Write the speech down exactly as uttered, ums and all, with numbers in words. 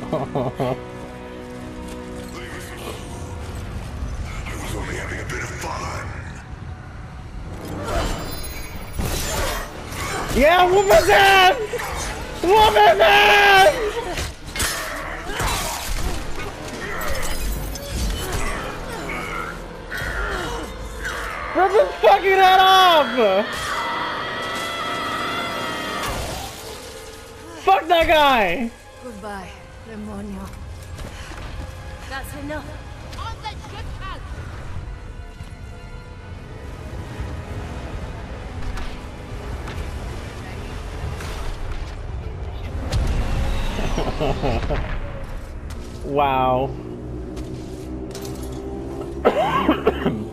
was only having a bit of fun. Yeah, whoop his ass! Whoop his ass! Rip his fucking head off! Fuck that guy! Goodbye, demonio. That's enough. On the ship out. Wow.